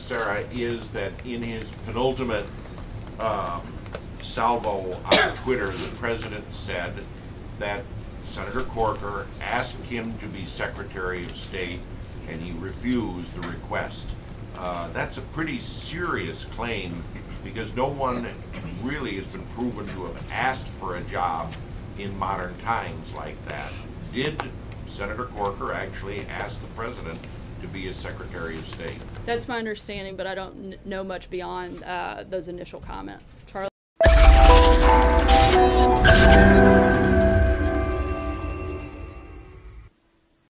Sarah, is that in his penultimate salvo on Twitter, the president said that Senator Corker asked him to be Secretary of State and he refused the request. That's a pretty serious claim because no one really has been proven to have asked for a job in modern times like that. Did Senator Corker actually ask the president to be his Secretary of State? That's my understanding, but I don't know much beyond those initial comments. Charlie?